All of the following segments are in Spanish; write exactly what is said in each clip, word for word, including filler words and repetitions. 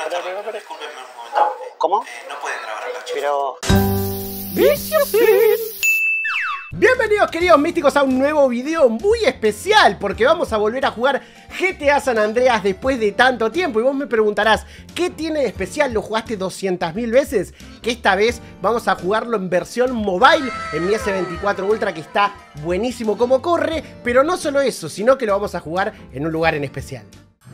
Buenas tardes, discúlpenme un momento. ¿Cómo? Eh, no pueden grabar acá, chicos. Pero... Bienvenidos, queridos místicos, a un nuevo video muy especial, porque vamos a volver a jugar G T A San Andreas después de tanto tiempo. Y vos me preguntarás, ¿qué tiene de especial? ¿Lo jugaste doscientas mil veces? Que esta vez vamos a jugarlo en versión mobile, en mi S veinticuatro Ultra, que está buenísimo como corre. Pero no solo eso, sino que lo vamos a jugar en un lugar en especial.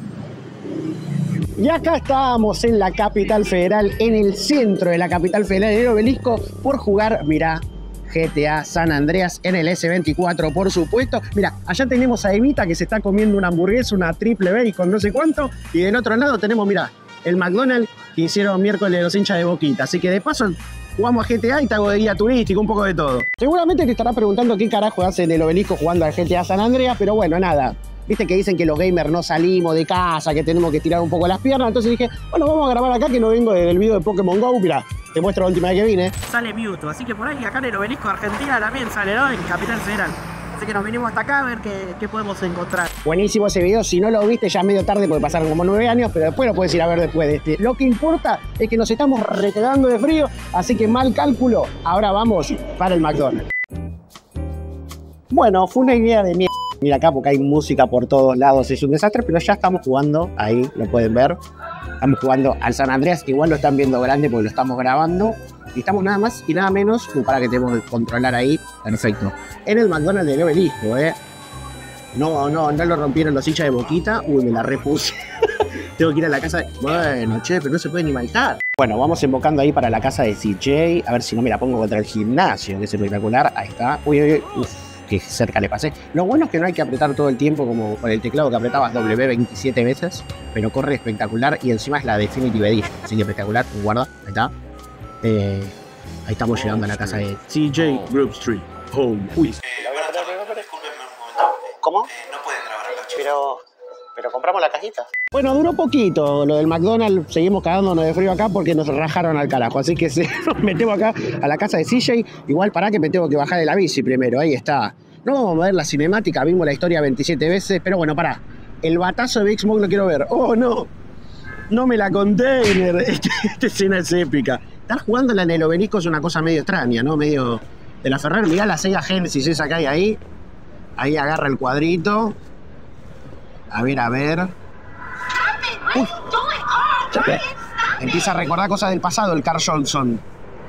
Y acá estábamos en la capital federal, en el centro de la capital federal, en el obelisco, por jugar, mirá, G T A San Andreas en el S veinticuatro, por supuesto. Mira, allá tenemos a Evita que se está comiendo una hamburguesa, una triple bacon, no sé cuánto. Y del otro lado tenemos, mira, el McDonald's que hicieron miércoles los hinchas de Boquita. Así que de paso jugamos a G T A y te hago de guía turístico, un poco de todo. Seguramente te estarás preguntando qué carajo hace en el obelisco jugando al G T A San Andreas, pero bueno, nada. Viste que dicen que los gamers no salimos de casa, que tenemos que tirar un poco las piernas. Entonces dije, bueno, vamos a grabar acá, que no vengo del video de Pokémon Go. Mirá, te muestro la última vez que vine. Sale Mewtwo, así que por ahí acá en el obelisco de Argentina también sale, ¿no? En Capital Federal. Así que nos vinimos hasta acá a ver qué, qué podemos encontrar. Buenísimo ese video. Si no lo viste ya es medio tarde porque pasaron como nueve años, pero después lo puedes ir a ver después de este. Lo que importa es que nos estamos recagando de frío, así que mal cálculo. Ahora vamos para el McDonald's. Bueno, fue una idea de mierda. Mira acá porque hay música por todos lados, es un desastre, pero ya estamos jugando, ahí lo pueden ver. Estamos jugando al San Andreas, igual lo están viendo grande porque lo estamos grabando. Y estamos nada más y nada menos, como para que tenemos que controlar ahí, perfecto. En el McDonald's del obelisco, eh. No, no, no lo rompieron los hinchas de Boquita. Uy, me la repuse. Tengo que ir a la casa de... Bueno, che, pero no se puede ni manejar. Bueno, vamos invocando ahí para la casa de C J. A ver si no me la pongo contra el gimnasio, que es espectacular. Ahí está. Uy, uy, uy. Uf, que cerca le pasé. Lo bueno es que no hay que apretar todo el tiempo como con el teclado que apretabas W veintisiete veces, pero corre espectacular y encima es la Definitive Edition, así que espectacular. Guarda, ahí está. Eh, ahí estamos llegando a la casa de C J Grove Street Home. Uy. Eh, buenas tardes, discúlpenme un momento. ¿Cómo? Eh, no pueden grabar acá, chicos. Pero... pero compramos la cajita. Bueno, duró poquito lo del McDonald's, seguimos cagándonos de frío acá porque nos rajaron al carajo, así que se, nos metemos acá a la casa de C J, igual para que me tengo que bajar de la bici primero, ahí está. No vamos a ver la cinemática, vimos la historia veintisiete veces, pero bueno, pará, el batazo de Big Smoke lo quiero ver. ¡Oh, no! No me la container, esta, esta escena es épica. Estar jugándola en el obelisco es una cosa medio extraña, ¿no? Medio de la Ferrer, mirá la Sega Genesis esa que hay ahí, ahí agarra el cuadrito. A ver, a ver. Uf. Empieza a recordar cosas del pasado el Carl Johnson.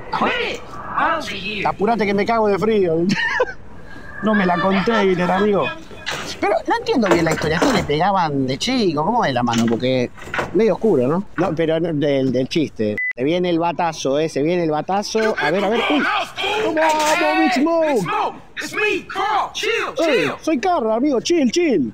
Apurate que me cago de frío. No me la container, amigo. Pero no entiendo bien la historia. ¿Qué le pegaban de chico? ¿Cómo es la mano? Porque medio oscuro, ¿no? No, pero del, del chiste. Se viene el batazo, ¿eh? Se viene el batazo. A ver, a ver. ¡Uy! ¡Vamos, Big Smoke! Hey, soy Carl, amigo. Chill, chill.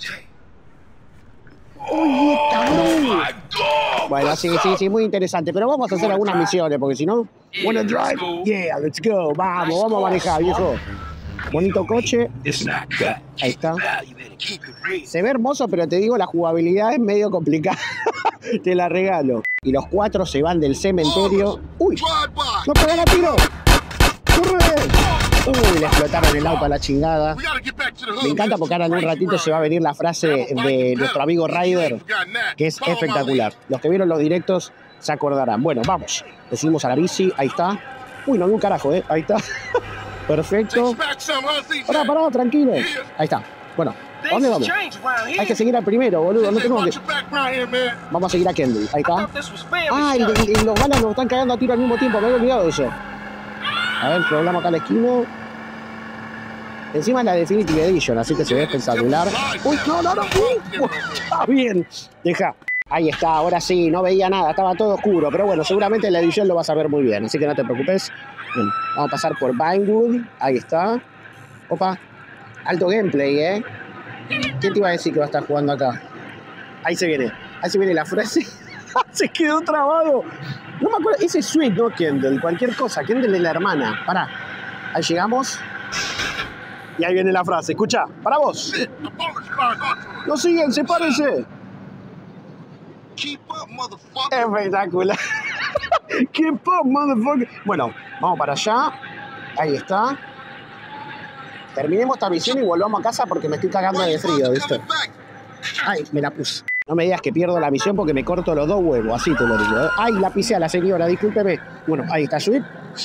¡Uy, cabrón! Bueno, sí, sí, sí, muy interesante. Pero vamos a hacer algunas misiones, porque si no... ¿Wanna drive? Yeah, let's go. Vamos, vamos a manejar, viejo. Bonito coche. Ahí está. Se ve hermoso, pero te digo, la jugabilidad es medio complicada. Te la regalo. Y los cuatro se van del cementerio. ¡Uy! ¡No pegan a tiro! ¡Corre! Uy, le explotaron el auto a la chingada. Me encanta porque ahora en un ratito se va a venir la frase de nuestro amigo Ryder, que es espectacular. Los que vieron los directos se acordarán. Bueno, vamos. Nos subimos a la bici. Ahí está. Uy, no vi un carajo, ¿eh? Ahí está. Perfecto. Pará, pará, tranquilo. Ahí está. Bueno, ¿a dónde vamos? Hay que seguir al primero, boludo. No tenemos que... Vamos a seguir a Kendall. Ahí está. Ah, y, y, y los balas nos están cagando a tiro al mismo tiempo. Me había olvidado de eso. A ver, programa acá a la esquina. Encima es la Definitive Edition, así que se ve espectacular. Uy, no, no, no. Uy, está bien. Deja. Ahí está, ahora sí, no veía nada, estaba todo oscuro. Pero bueno, seguramente en la edición lo vas a ver muy bien, así que no te preocupes. Bien, vamos a pasar por Vinewood. Ahí está. Opa. Alto gameplay, ¿eh? ¿Quién te iba a decir que va a estar jugando acá? Ahí se viene. Ahí se viene la frase. Se quedó trabado. No me acuerdo. Ese es Sweet, ¿no? Kendall. Cualquier cosa. Kendall es la hermana. Pará. Ahí llegamos. Y ahí viene la frase. Escucha. Para vos. No siguen, sepárense. Espectacular. Keep up, motherfucker. Bueno, vamos para allá. Ahí está. Terminemos esta misión y volvamos a casa porque me estoy cagando de frío, ¿viste? Ay, me la puse. No me digas que pierdo la misión porque me corto los dos huevos, así te lo digo. ¿eh? Ay, la pisé a la señora, discúlpeme. Bueno, ahí está, Sweet.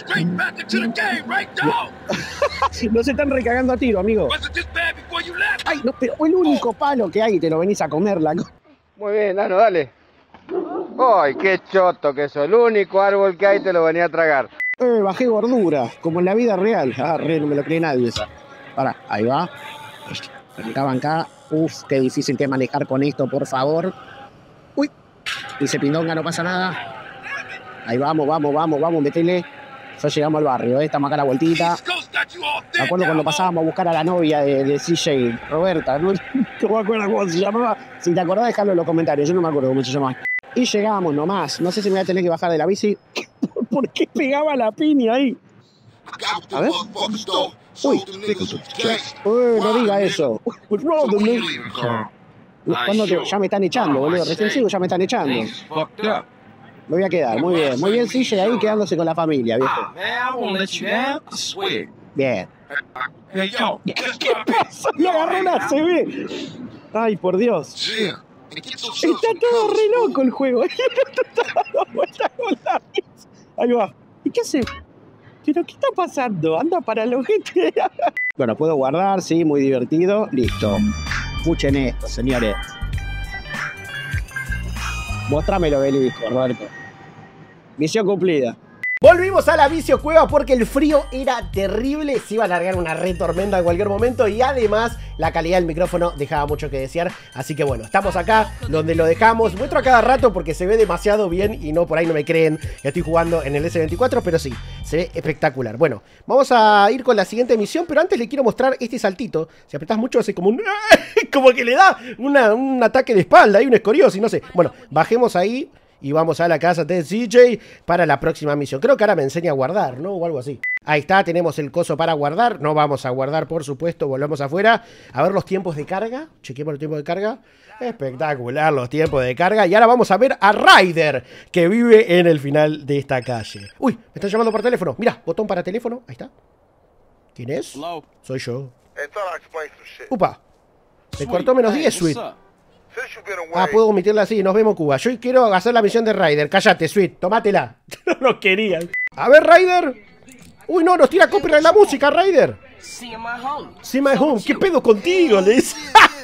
No se están recagando a tiro, amigo. Ay, no, pero el único palo que hay te lo venís a comer, la... Muy bien, Nano, dale. ¡Ay, qué choto que eso! El único árbol que hay te lo venía a tragar. Eh, bajé gordura, como en la vida real. Ah, re, no me lo cree nadie esa. Ahora, ahí va. Acá, acá. Uf, qué difícil que manejar con esto, por favor. Uy, dice Pindonga, no pasa nada. Ahí vamos, vamos, vamos, vamos, metele. Ya llegamos al barrio, ¿eh? Estamos acá a la vueltita. Me acuerdo cuando pasábamos a buscar a la novia de, de C J, Roberta, ¿no? No me acuerdo cómo se llamaba. Si te acordás, dejalo en los comentarios, yo no me acuerdo cómo se llamaba. Y llegamos nomás. No sé si me voy a tener que bajar de la bici. ¿Por qué pegaba la piña ahí? A ver. Uy, Uy no diga eso. ¿Cuándo te... Ya me están echando, boludo. Recién sigo, ya me están echando. Me voy a quedar, muy bien. Muy bien, C J ahí quedándose con la familia, viejo. Bien. ¿Qué pasa? Le agarró una C B. Ay, por Dios. Está todo re loco el juego. Ahí va. ¿Y qué hace? ¿Pero qué está pasando? Anda para el ojete. Bueno, puedo guardar, sí, muy divertido. Listo. Escuchen esto, señores. Mostrámelo, Belisco, Roberto. Misión cumplida. Volvimos a la vicio cueva porque el frío era terrible, se iba a largar una re tormenta en cualquier momento y además la calidad del micrófono dejaba mucho que desear. Así que bueno, estamos acá donde lo dejamos. Muestro a cada rato porque se ve demasiado bien y no, por ahí no me creen que estoy jugando en el ese veinticuatro, pero sí, se ve espectacular. Bueno, vamos a ir con la siguiente misión, pero antes le quiero mostrar este saltito. Si apretás mucho hace como un... como que le da una, un ataque de espalda y un escoriosis, no sé. Bueno, bajemos ahí. Y vamos a la casa de C J para la próxima misión. Creo que ahora me enseña a guardar, ¿no? O algo así. Ahí está, tenemos el coso para guardar. No vamos a guardar, por supuesto. Volvemos afuera. A ver los tiempos de carga. Chequemos los tiempos de carga. Espectacular los tiempos de carga. Y ahora vamos a ver a Ryder, que vive en el final de esta calle. Uy, me están llamando por teléfono. Mira, botón para teléfono. Ahí está. ¿Quién es? Hello. Soy yo. Upa. Me cortó menos diez, Sweet. Ah, puedo omitirla así, nos vemos Cuba. Yo quiero hacer la misión de Ryder. Cállate, Sweet, tomátela. No lo querían. A ver, Ryder. Uy, no, nos tira copyright la música, Ryder. See my home. ¿Qué pedo contigo? Le dice.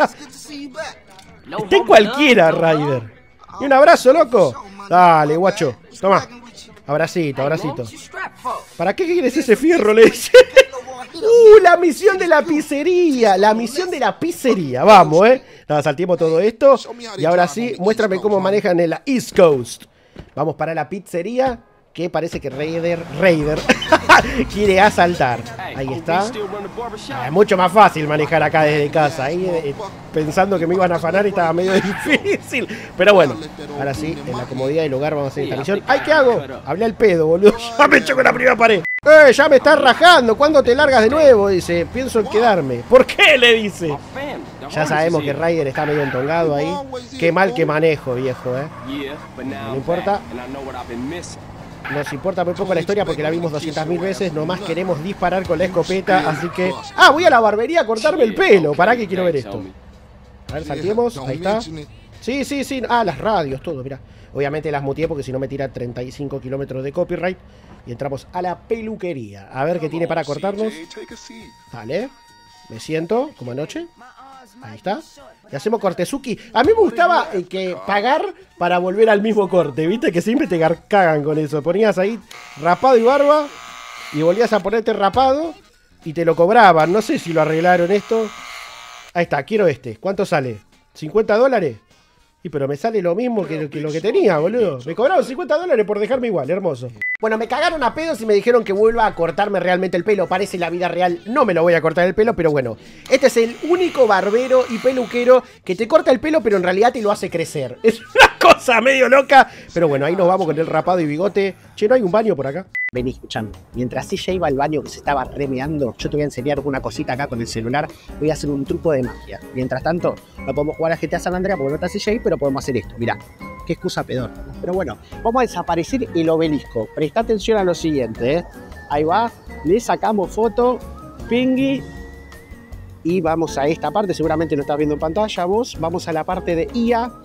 Está en cualquiera, Ryder. Y un abrazo, loco. Dale, guacho. Toma. Abracito, abracito. ¿Para qué quieres ese fierro? Le dice. Uh, la misión de la pizzería. La misión de la pizzería. Vamos, eh. Nada, saltemos todo esto. Y ahora sí, muéstrame cómo manejan en la East Coast. Vamos para la pizzería. Que parece que Raider, Raider quiere asaltar. Ahí está. Es mucho más fácil manejar acá desde casa. Ahí eh, pensando que me iban a afanar y estaba medio difícil. Pero bueno, ahora sí, en la comodidad del hogar vamos a hacer esta misión. ¡Ay, qué hago! Hablé al pedo, boludo. Ya me echo con la primera pared. ¡Eh, ya me estás rajando! ¿Cuándo te largas de nuevo? Dice, pienso en quedarme. ¿Por qué? Le dice. Ya sabemos que Ryder está medio entongado ahí. Qué mal que manejo, viejo, ¿eh? No importa. Nos importa muy poco la historia porque la vimos doscientas mil veces. Nomás queremos disparar con la escopeta, así que... ¡Ah, voy a la barbería a cortarme el pelo! ¿Para qué quiero ver esto? A ver, saltemos. Ahí está. Sí, sí, sí. Ah, las radios, todo, mira. Obviamente las muteé porque si no me tira treinta y cinco kilómetros de copyright. Y entramos a la peluquería. A ver qué tiene para cortarnos. Vale. Me siento, como anoche. Ahí está. Y hacemos cortezuki. A mí me gustaba eh, que pagar para volver al mismo corte. ¿Viste? Que siempre te cagan con eso. Ponías ahí rapado y barba. Y volvías a ponerte rapado. Y te lo cobraban. No sé si lo arreglaron esto. Ahí está, quiero este. ¿Cuánto sale? ¿cincuenta dólares? Y pero me sale lo mismo que, que lo que tenía, boludo. Me cobraron cincuenta dólares por dejarme igual, hermoso. Bueno, me cagaron a pedos y me dijeron que vuelva a cortarme realmente el pelo. Parece la vida real, no me lo voy a cortar el pelo, pero bueno. Este es el único barbero y peluquero que te corta el pelo, pero en realidad te lo hace crecer. Es una cosa medio loca. Pero bueno, ahí nos vamos con el rapado y bigote. Che, ¿no hay un baño por acá? Vení, escuchame. Mientras ella iba al baño que se estaba remeando, yo te voy a enseñar una cosita acá con el celular. Voy a hacer un truco de magia. Mientras tanto, no podemos jugar a G T A San Andreas porque no está C J, pero podemos hacer esto. Mirá, qué excusa pedor. Pero bueno, vamos a desaparecer el obelisco. Presta atención a lo siguiente, ¿eh? Ahí va, le sacamos foto, pingui. Y vamos a esta parte, seguramente lo estás viendo en pantalla vos. Vamos a la parte de I A.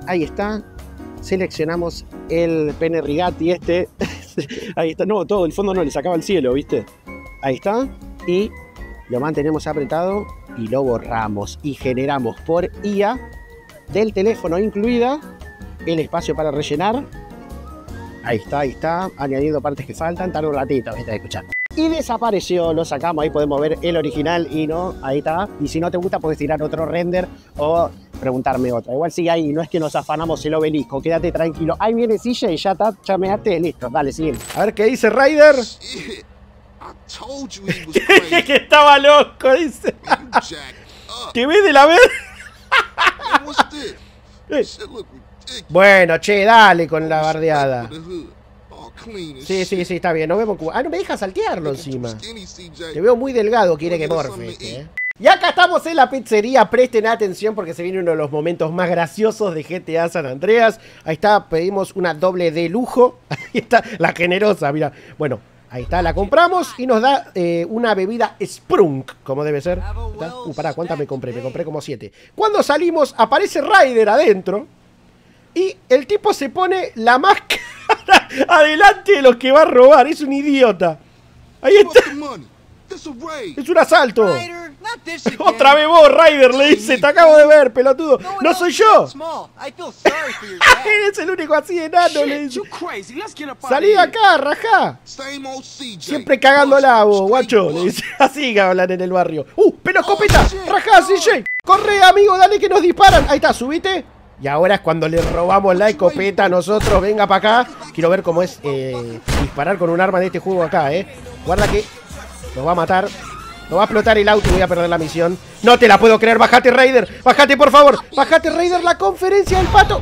ahí está. Seleccionamos el pene rigati este. Ahí está, no, todo el fondo no, le sacaba el cielo, ¿viste? Ahí está. Y lo mantenemos apretado y lo borramos. Y generamos por I A del teléfono incluida el espacio para rellenar. Ahí está, ahí está. Añadiendo partes que faltan. Tarda un ratito, ¿viste? De escuchar. Y desapareció, lo sacamos, ahí podemos ver el original y no, ahí está. Y si no te gusta puedes tirar otro render o preguntarme otra. Igual sigue ahí, no es que nos afanamos el obelisco, quédate tranquilo. Ahí viene C J y ya está, chameaste, listo, dale, sigue. A ver qué dice Ryder. Que estaba loco, dice. Que ve de la vez. Bueno, che, dale con la bardeada. Sí, sí, sí, está bien, nos vemos. Ah, no me deja saltearlo encima. Te veo muy delgado, quiere que morfe este, ¿eh? Y acá estamos en la pizzería, presten atención porque se viene uno de los momentos más graciosos de G T A San Andreas. Ahí está, pedimos una doble de lujo. Ahí está, la generosa, mira. Bueno, ahí está, la compramos y nos da eh, una bebida Sprunk, como debe ser. Uh, pará, ¿cuántas me compré? Me compré como siete. Cuando salimos, aparece Ryder adentro y el tipo se pone la máscara adelante de los que va a robar. Es un idiota. Ahí está. Es un asalto. Otra vez vos, Ryder, le dice. Te acabo de ver, pelotudo. No soy yo. Eres el único así enano, le dice. Salí de acá, rajá. Siempre cagándola, vos, guacho. Le dice. Así que hablan en el barrio. Uh, pero escopeta. Rajá, C J. Corre, amigo, dale que nos disparan. Ahí está, subite. Y ahora es cuando le robamos la escopeta a nosotros. Venga para acá. Quiero ver cómo es eh, disparar con un arma de este juego acá, eh. Guarda que nos va a matar. Nos va a explotar el auto y voy a perder la misión. No te la puedo creer. Bájate, Ryder. Bájate, por favor. Bájate, Ryder. La conferencia del pato.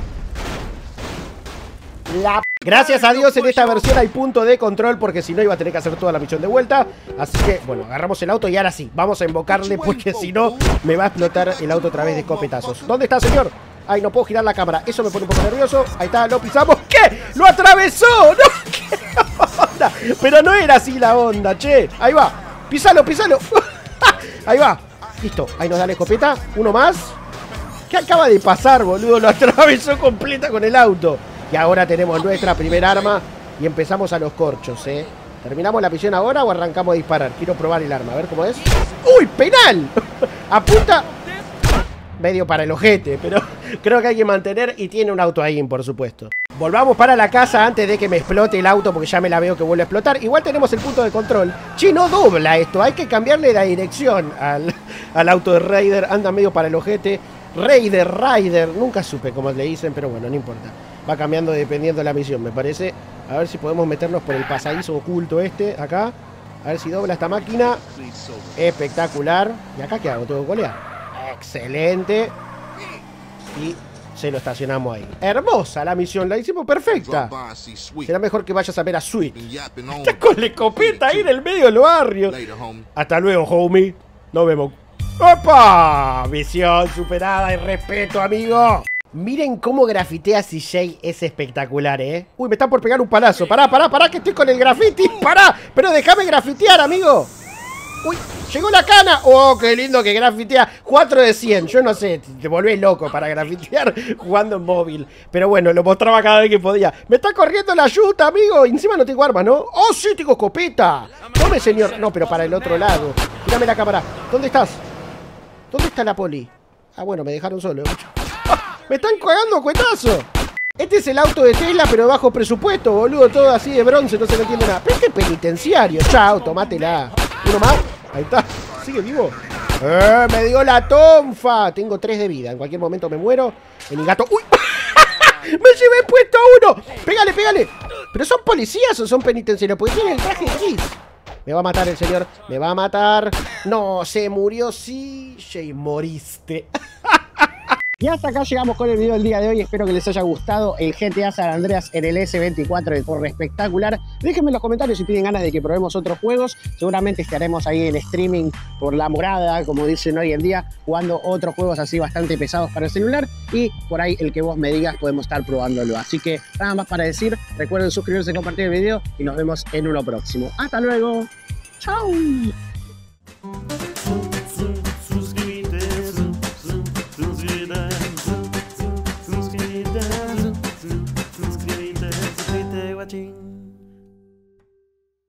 La... Gracias a Dios en esta versión hay punto de control, porque si no iba a tener que hacer toda la misión de vuelta. Así que, bueno, agarramos el auto y ahora sí, vamos a invocarle, porque si no me va a explotar el auto otra vez de escopetazos. ¿Dónde está, señor? Ay, no puedo girar la cámara. Eso me pone un poco nervioso. Ahí está, lo pisamos. ¿Qué? ¡Lo atravesó! ¡No! ¿Qué onda? Pero no era así la onda, che. Ahí va. Písalo, písalo. Ahí va. Listo. Ahí nos da la escopeta. Uno más. ¿Qué acaba de pasar, boludo? Lo atravesó completa con el auto. Y ahora tenemos nuestra primera arma y empezamos a los corchos, ¿eh? ¿Terminamos la misión ahora o arrancamos a disparar? Quiero probar el arma, a ver cómo es. ¡Uy, penal! Apunta medio para el ojete, pero creo que hay que mantener y tiene un auto ahí, por supuesto. Volvamos para la casa antes de que me explote el auto, porque ya me la veo que vuelve a explotar. Igual tenemos el punto de control. Che, no dobla esto, hay que cambiarle la dirección al, al auto de Ryder. Anda medio para el ojete. Ryder, Ryder, nunca supe cómo le dicen, pero bueno, no importa. Va cambiando dependiendo de la misión, me parece. A ver si podemos meternos por el pasadizo oculto este, acá. A ver si dobla esta máquina. Espectacular. ¿Y acá qué hago? ¿Tengo que colear? Excelente. Y se lo estacionamos ahí. Hermosa la misión, la hicimos perfecta. Será mejor que vayas a ver a Sweet. Está con la escopeta ahí en el medio del barrio. Hasta luego, homie. Nos vemos. ¡Opa! Misión superada y respeto, amigo. Miren cómo grafitea C J, es espectacular, ¿eh? Uy, me está por pegar un palazo. Pará, pará, pará, que estoy con el graffiti. Pará, pero déjame grafitear, amigo. Uy, llegó la cana. Oh, qué lindo que grafitea. cuatro de cien, yo no sé, te volvés loco para grafitear jugando en móvil. Pero bueno, lo mostraba cada vez que podía. Me está corriendo la yuta, amigo. Encima no tengo arma, ¿no? Oh, sí, tengo escopeta. Tome, señor. No, pero para el otro lado. Mírame la cámara. ¿Dónde estás? ¿Dónde está la poli? Ah, bueno, me dejaron solo. ¡Me están cagando cuetazo! Este es el auto de Tesla, pero de bajo presupuesto, boludo. Todo así de bronce, no se le entiende nada. Pero este penitenciario. Chao, tomátela. Uno más. Ahí está. ¿Sigue vivo? ¡Eh! ¡Me dio la tonfa! Tengo tres de vida. En cualquier momento me muero. En mi gato... ¡Uy! ¡Me llevé puesto a uno! ¡Pégale, pégale! ¿Pero son policías o son penitenciarios? Porque tienen el traje gris. Me va a matar el señor. Me va a matar. No, se murió. Sí, Jay, moriste. Y hasta acá llegamos con el video del día de hoy. Espero que les haya gustado el G T A San Andreas en el ese veinticuatro de forma espectacular. Déjenme en los comentarios si tienen ganas de que probemos otros juegos. Seguramente estaremos ahí en streaming por la morada, como dicen hoy en día, jugando otros juegos así bastante pesados para el celular. Y por ahí el que vos me digas podemos estar probándolo. Así que nada más para decir. Recuerden suscribirse, compartir el video y nos vemos en uno próximo. Hasta luego. Chao. watching.